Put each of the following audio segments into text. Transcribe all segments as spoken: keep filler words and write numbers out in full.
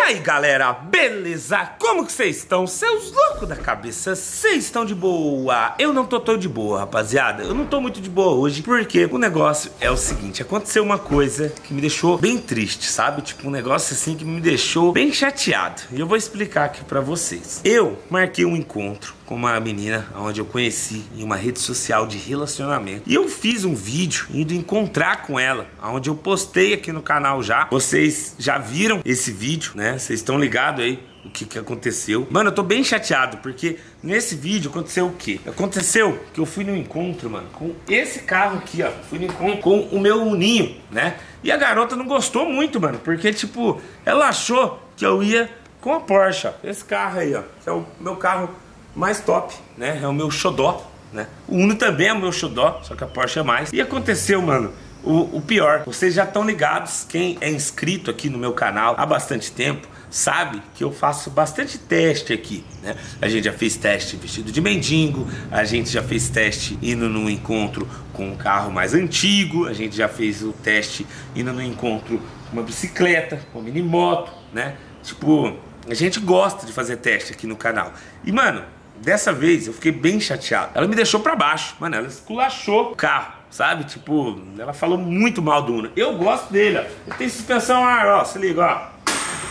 aí galera, beleza? Como que vocês estão? Seus loucos da cabeça, vocês estão de boa? Eu não tô tão de boa, rapaziada. Eu não tô muito de boa hoje, porque o negócio é o seguinte: aconteceu uma coisa que me deixou bem triste, sabe? Tipo, um negócio assim que me deixou bem chateado. E eu vou explicar aqui pra vocês. Eu marquei um encontro com uma menina onde eu conheci em uma rede social de relacionamento. E eu fiz um vídeo indo encontrar com ela, onde eu postei aqui no canal já. Vocês já viram esse vídeo, né? Vocês estão ligados aí o que que aconteceu. Mano, eu tô bem chateado, porque nesse vídeo aconteceu o quê? Aconteceu que eu fui no encontro, mano, com esse carro aqui, ó. Fui no encontro com o meu Uninho, né? E a garota não gostou muito, mano, porque, tipo, ela achou que eu ia com a Porsche, ó. Esse carro aí, ó, que é o meu carro mais top, né? É o meu xodó, né? O Uno também é o meu xodó, só que a Porsche é mais. E aconteceu, mano, o, o pior. Vocês já estão ligados, quem é inscrito aqui no meu canal há bastante tempo sabe que eu faço bastante teste aqui, né? A gente já fez teste vestido de mendigo, a gente já fez teste indo num encontro com um carro mais antigo, a gente já fez o teste indo num encontro com uma bicicleta, com uma mini moto, né? Tipo, a gente gosta de fazer teste aqui no canal. E, mano, dessa vez eu fiquei bem chateado. Ela me deixou pra baixo, mano, ela esculachou o carro, sabe? Tipo, ela falou muito mal do Uno. Eu gosto dele, ó. Ele tem suspensão ar, ó, se liga, ó.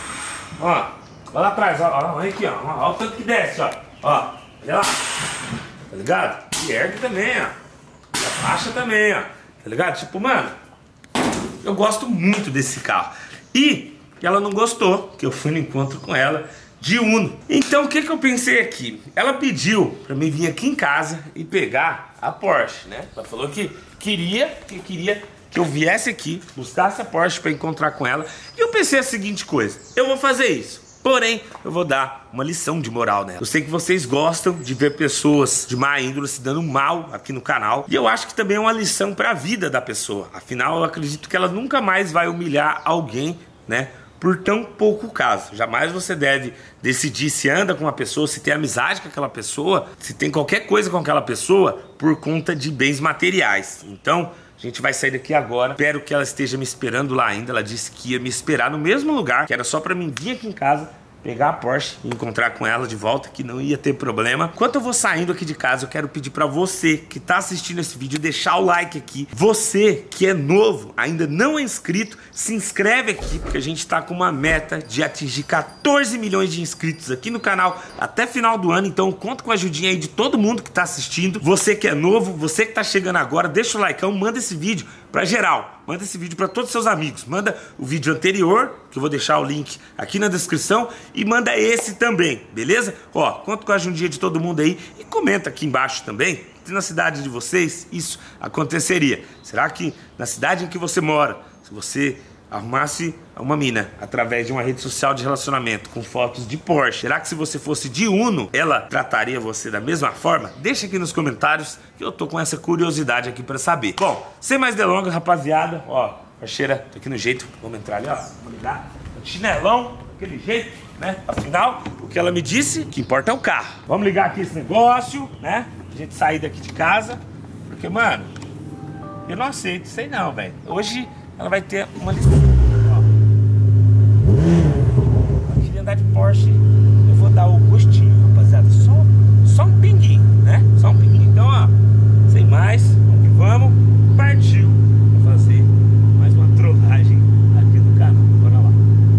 Ó, vai lá atrás, ó, ó, olha aqui, ó, ó, o tanto que desce, ó, ó, olha lá, tá ligado? E ergue também, ó, e a faixa também, ó, tá ligado? Tipo, mano, eu gosto muito desse carro. E ela não gostou, que eu fui no encontro com ela de Uno. Então o que que eu pensei aqui? Ela pediu pra mim vir aqui em casa e pegar a Porsche, né? Ela falou que queria, que queria que eu viesse aqui, buscasse a Porsche pra encontrar com ela. E eu pensei a seguinte coisa: eu vou fazer isso, porém eu vou dar uma lição de moral nela. Eu sei que vocês gostam de ver pessoas de má índole se dando mal aqui no canal, e eu acho que também é uma lição pra vida da pessoa. Afinal, eu acredito que ela nunca mais vai humilhar alguém, né, por tão pouco caso. Jamais você deve decidir se anda com uma pessoa, se tem amizade com aquela pessoa, se tem qualquer coisa com aquela pessoa por conta de bens materiais. Então a gente vai sair daqui agora. Espero que ela esteja me esperando lá ainda. Ela disse que ia me esperar no mesmo lugar, que era só pra mim vir aqui em casa, pegar a Porsche e encontrar com ela de volta, que não ia ter problema. Enquanto eu vou saindo aqui de casa, eu quero pedir pra você que tá assistindo esse vídeo deixar o like aqui. Você que é novo, ainda não é inscrito, se inscreve aqui, porque a gente tá com uma meta de atingir quatorze milhões de inscritos aqui no canal até final do ano. Então conto com a ajudinha aí de todo mundo que tá assistindo. Você que é novo, você que tá chegando agora, deixa o likeão, manda esse vídeo pra geral. Manda esse vídeo para todos os seus amigos. Manda o vídeo anterior, que eu vou deixar o link aqui na descrição, e manda esse também, beleza? Ó, conto com a ajudinha de todo mundo aí, e comenta aqui embaixo também se na cidade de vocês isso aconteceria. Será que na cidade em que você mora, se você arrumasse uma mina através de uma rede social de relacionamento com fotos de Porsche, será que se você fosse de Uno, ela trataria você da mesma forma? Deixa aqui nos comentários, que eu tô com essa curiosidade aqui pra saber. Bom, sem mais delongas, rapaziada, ó, parceira, tô aqui no jeito, vamos entrar ali, ó, vamos ligar, chinelão, daquele jeito, né? Afinal, o que ela me disse, o que importa é o carro. Vamos ligar aqui esse negócio, né? A gente sair daqui de casa, porque, mano, eu não aceito isso aí não, velho. Hoje ela vai ter uma lista. Eu queria andar de Porsche, eu vou dar o gostinho, rapaziada. Só, só um pinguinho, né? Só um pinguinho. Então, ó, sem mais, vamos que vamos. Partiu pra fazer mais uma trollagem aqui no canal. Bora lá.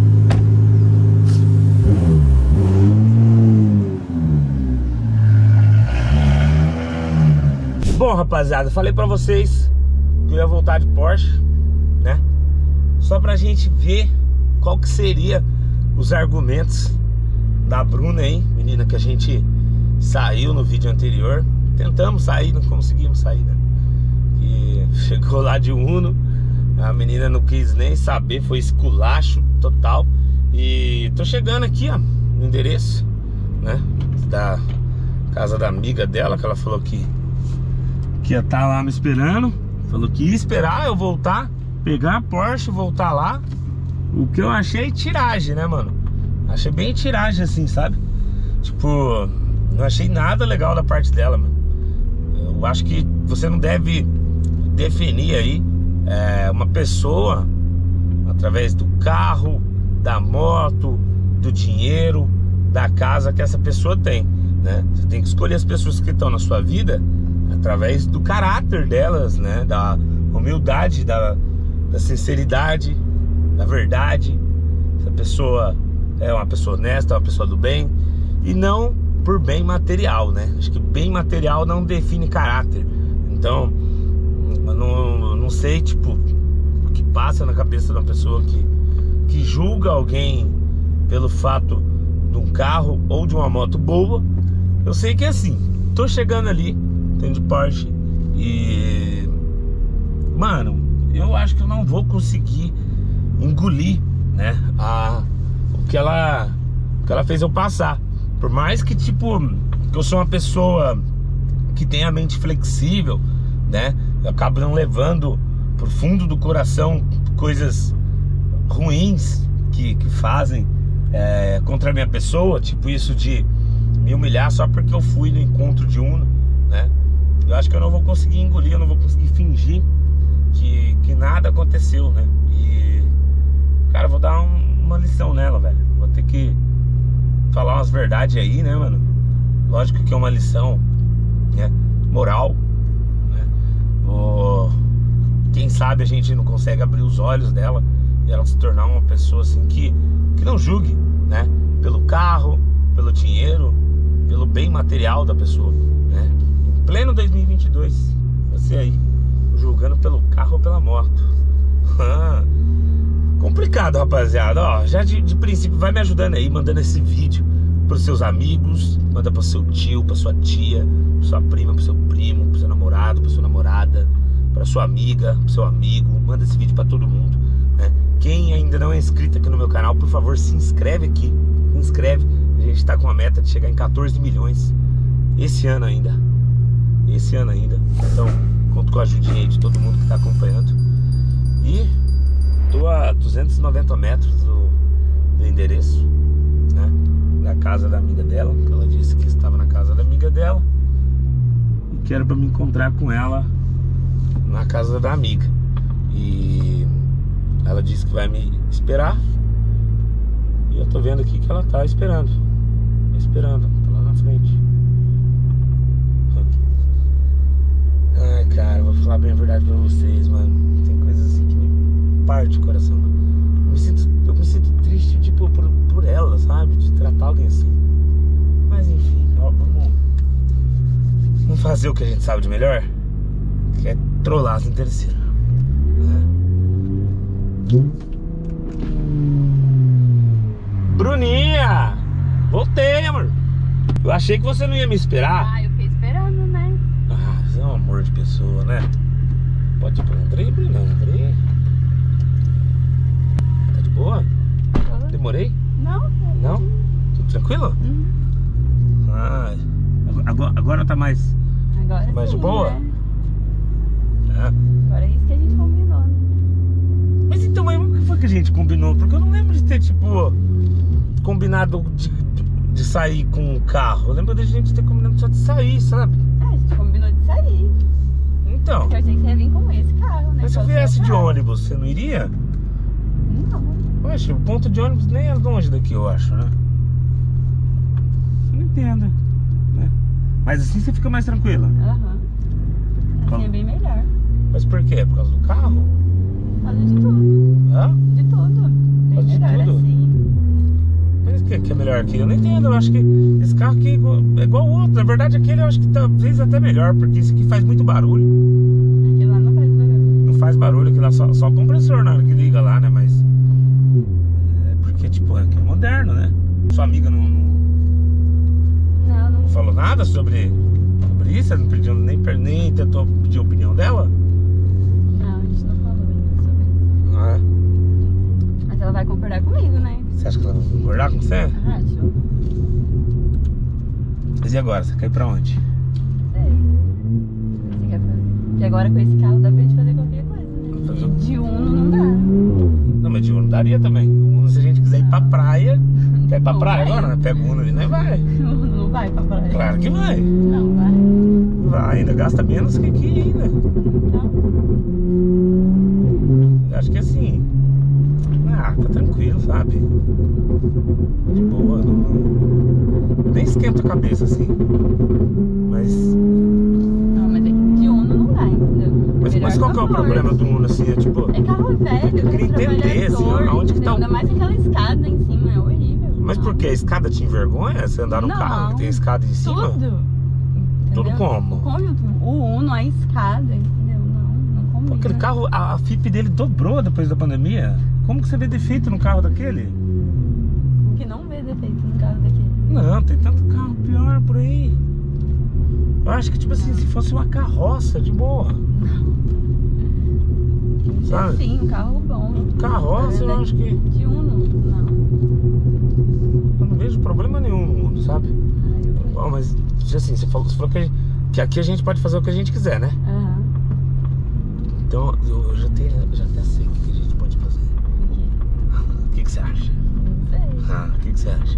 Bom, rapaziada, falei pra vocês que eu ia voltar de Porsche, né? Só pra gente ver qual que seria os argumentos da Bruna, hein? Menina que a gente saiu no vídeo anterior. Tentamos sair, não conseguimos sair, né? E chegou lá de Uno, a menina não quis nem saber, foi esculacho total. E tô chegando aqui, ó, no endereço, né? Da casa da amiga dela, que ela falou que, que ia estar lá me esperando. Falou que ia esperar eu voltar, pegar a Porsche, voltar lá. O que eu achei tiragem, né, mano? Achei bem tiragem assim, sabe? Tipo, não achei nada legal da parte dela, mano. Eu acho que você não deve definir aí é, uma pessoa através do carro, da moto, do dinheiro, da casa que essa pessoa tem, né? Você tem que escolher as pessoas que estão na sua vida através do caráter delas, né? Da humildade, da, da sinceridade, da verdade. Se a pessoa é uma pessoa honesta, é uma pessoa do bem, e não por bem material, né? Acho que bem material não define caráter. Então, eu não, eu não sei, tipo, o que passa na cabeça de uma pessoa que, que julga alguém pelo fato de um carro ou de uma moto boa. Eu sei que é assim, tô chegando ali, tenho de Porsche, e mano, eu acho que eu não vou conseguir engolir, né, a, o que ela o que ela fez eu passar. Por mais que, tipo, que eu sou uma pessoa que tem a mente flexível, né, eu acabo não levando pro fundo do coração coisas ruins que, que fazem é, contra a minha pessoa, tipo isso de me humilhar só porque eu fui no encontro de Uno, né? Eu acho que eu não vou conseguir engolir, eu não vou conseguir fingir que, que nada aconteceu, né? E, cara, eu vou dar um, uma lição nela, velho. Vou ter que falar umas verdades aí, né, mano? Lógico que é uma lição, né, moral, né? Vou... Quem sabe a gente não consegue abrir os olhos dela e ela se tornar uma pessoa assim que, que não julgue, né? Pelo carro, pelo dinheiro, pelo bem material da pessoa, né? Em pleno dois mil e vinte e dois, você aí, julgando pelo carro ou pela moto. Complicado, rapaziada. Ó, já de, de princípio, vai me ajudando aí, mandando esse vídeo pros seus amigos, manda pro seu tio, pra sua tia, pra sua prima, pro seu primo, pro seu namorado, pra sua namorada, pra sua amiga, pro seu amigo. Manda esse vídeo pra todo mundo, né? Quem ainda não é inscrito aqui no meu canal, por favor, se inscreve aqui. Se inscreve. A gente tá com a meta de chegar em quatorze milhões esse ano ainda. Esse ano ainda. Então, conto com a ajudinha aí de todo mundo que tá acompanhando. E tô a duzentos e noventa metros do, do endereço, né, da casa da amiga dela, que ela disse que estava na casa da amiga dela, e que era pra me encontrar com ela na casa da amiga. E ela disse que vai me esperar, e eu tô vendo aqui que ela tá esperando. Tá esperando, tá lá na frente. Ai, cara, vou falar bem a verdade pra vocês, mano. Tem coisas assim que me parte o coração, mano. Eu me sinto, eu me sinto triste, tipo, por, por ela, sabe? De tratar alguém assim. Mas enfim, ó, vamos, vamos fazer o que a gente sabe de melhor, que é trollar as interesseiras, né? Bruninha! Voltei, amor. Eu achei que você não ia me esperar. Ah, eu fiquei esperando, né? Ah, você é um amor de pessoa, né? Pode ir pro Andrei, Bruna, Andrei. Tá de boa? Demorei? Não. Não? Tudo tranquilo? Uhum. Ah, agora, agora tá mais, Agora mais sim, de boa? né? Ah. Agora é isso que a gente combinou, né? Mas então, mas o que foi que a gente combinou? Porque eu não lembro de ter, tipo, combinado de, de, de sair com o carro. Eu lembro da gente ter combinado só de sair, sabe? É, a gente combinou de sair. Então. Porque eu achei que você ia vir com esse carro, né? Mas se eu Só o seu viesse de carro. ônibus, você não iria? Não. Poxa, o ponto de ônibus nem é longe daqui, eu acho, né? Não entendo, né? Mas assim você fica mais tranquila. Aham. Assim é bem melhor. Mas por quê? Por causa do carro? Por causa de tudo. Hã? De tudo. Bem Por causa de melhor tudo? assim. Mas o que, que é melhor aqui? Eu não entendo, eu acho que esse carro aqui é igual, é igual o outro. Na verdade, aquele eu acho que talvez até melhor, porque esse aqui faz muito barulho. Aquele lá não faz barulho. Não faz barulho, aqui lá só, só o compressor na hora que liga lá, né? Mas é porque, tipo, aqui é moderno, né? Sua amiga não, não, Não, não. não falou nada sobre, sobre isso? Ela não pediu, nem, nem tentou pedir a opinião dela? Não, a gente não falou ainda sobre isso. Ah, Mas ela vai concordar comigo, né? você acha que ela vai concordar com você? Acho. Mas e agora? Você quer ir pra onde? Sei. O que você quer fazer? Porque agora com esse carro dá pra gente fazer qualquer coisa, né? Fazer o- De, de Uno não dá. Não, mas de Uno daria também. O Uno, se a gente quiser ir pra praia. Quer ir pra Não praia vai. agora, né? Pega o Uno ali, né? Vai. Não, não vai pra praia. Claro que vai. Não vai. Vai, ainda gasta menos que aqui ainda. Não. Eu acho que assim. Ah, tá tranquilo, sabe? De boa, não, não, nem esquenta a cabeça assim. Mas... Não, mas é que de Uno não dá, entendeu? Mas, mas qual que é o problema do Uno, assim? É tipo... É carro velho, eu queria entender, assim, aonde que tá o... Ainda mais aquela escada em cima, é horrível. Mas por que? A escada te envergonha? Você andar num Não, carro que tem escada em cima? Tudo. Tudo Entendeu? como? O conjunto, o Uno, a escada, entendeu? Não, não combina. Pô, aquele carro, a, a F I P dele dobrou depois da pandemia. Como que você vê defeito no carro daquele? Como que não vê defeito no carro daquele? Não, tem tanto carro pior por aí. Eu acho que, tipo assim, se fosse uma carroça, de boa. Sabe? Sim, um carro bom. Carroça, eu acho que... De Uno, não. Eu não vejo problema nenhum no mundo, sabe? Ai, eu... Bom, mas, assim, você falou, você falou que, que aqui a gente pode fazer o que a gente quiser, né? Aham. Então, eu já até, já até sei o que a gente pode fazer. O quê? O que, que você acha? Não sei. Ah, o que, que você acha?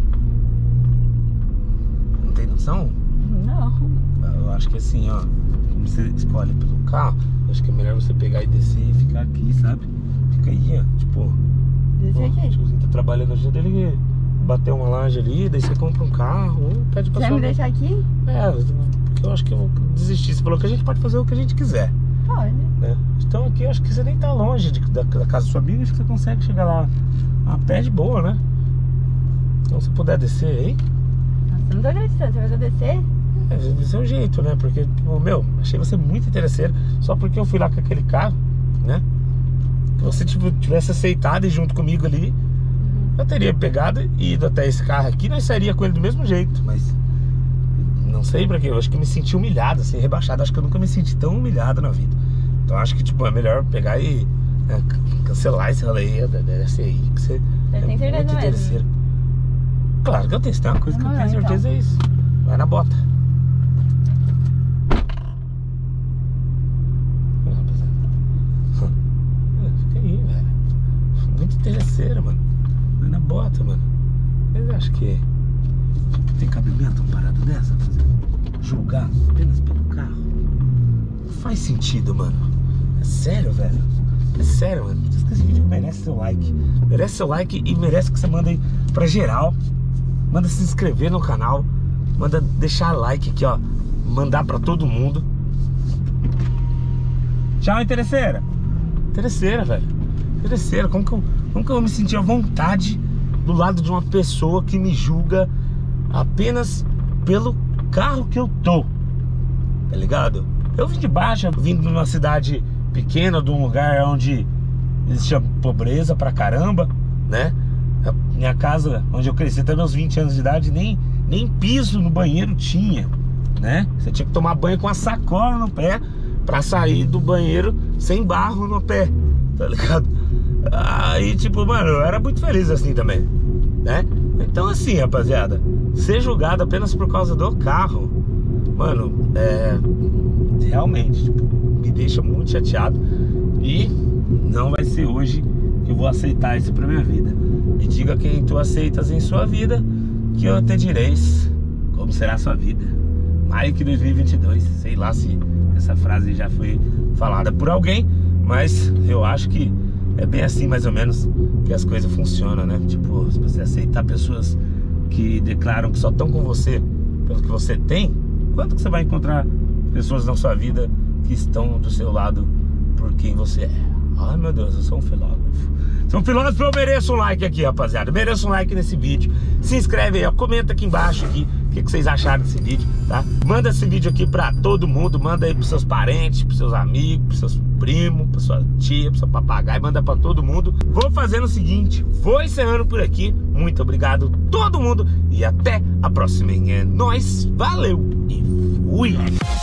Não tem noção? Não. Eu acho que assim, ó, como você escolhe pelo carro, eu acho que é melhor você pegar e descer e ficar aqui, sabe? Fica aí, ó, tipo... Descer aqui. O tiozinho tá trabalhando hoje, dele bater uma laje ali, daí você compra um carro, ou pede pra Quer sua... me deixar aqui? É, porque eu acho que eu vou desistir. Você falou que a gente pode fazer o que a gente quiser, Pode. né? Então aqui eu acho que você nem tá longe de, da, da casa da sua amiga, acho que você consegue chegar lá a pé de boa, né? Então se puder descer aí... Nossa, eu não tô acreditando, você vai descer? É, do seu jeito, né? Porque, tipo, meu, achei você muito interesseiro. Só porque eu fui lá com aquele carro, né? Se você, tipo, tivesse aceitado e junto comigo ali, Uhum. eu teria pegado e ido até esse carro aqui, nós sairia com ele do mesmo jeito. Mas não sei pra quê, eu acho que eu me senti humilhado, assim, rebaixado. Acho que eu nunca me senti tão humilhado na vida. Então acho que, tipo, é melhor pegar e né, cancelar esse rolê aí, desse aí, que você Você é tem certeza muito mesmo? interesseiro. Claro que eu tenho, se tem uma coisa que eu Vamos tenho lá, certeza é isso. Vai na bota. Fica aí, velho. Muito interesseiro, mano. Vai na bota, mano. Eu acho que tem cabimento uma parada dessa? Fazer, julgar apenas pelo carro? Não faz sentido, mano. É sério, velho. É sério, mano. Esse vídeo merece seu like. Merece seu like e merece que você mande pra geral. Manda se inscrever no canal. Manda deixar like aqui, ó. Mandar pra todo mundo. Tchau, interesseira. Interesseira, velho. Interesseira. Como que eu, como que eu me senti à vontade do lado de uma pessoa que me julga apenas pelo carro que eu tô? Tá ligado? Eu vim de baixo, eu vim de uma cidade pequena, de um lugar onde existia pobreza pra caramba, né? A minha casa, onde eu cresci até meus vinte anos de idade, nem, nem piso no banheiro tinha, né? Você tinha que tomar banho com uma sacola no pé pra sair do banheiro sem barro no pé, tá ligado? Aí, tipo, mano, eu era muito feliz assim também, né? Então assim, rapaziada, ser julgado apenas por causa do carro, mano, é... realmente, tipo, me deixa muito chateado. E não vai ser hoje que eu vou aceitar isso pra minha vida. E diga quem tu aceitas em sua vida, que eu te direis como será a sua vida. Maio de dois mil e vinte e dois. Sei lá se essa frase já foi falada por alguém, mas eu acho que é bem assim mais ou menos que as coisas funcionam, né? Tipo, se você aceitar pessoas que declaram que só estão com você pelo que você tem, quanto que você vai encontrar pessoas na sua vida que estão do seu lado por quem você é? Ai, meu Deus, eu sou um filósofo. Sou um filósofo, eu mereço um like aqui, rapaziada. Eu mereço um like nesse vídeo. Se inscreve aí, ó, comenta aqui embaixo aqui o que, que vocês acharam desse vídeo, tá? Manda esse vídeo aqui pra todo mundo. Manda aí pros seus parentes, pros seus amigos, pros seus primos, pra sua tia, pro seu papagaio. Manda pra todo mundo. Vou fazendo o seguinte, vou encerrando por aqui. Muito obrigado todo mundo e até a próxima. É nóis, valeu e fui!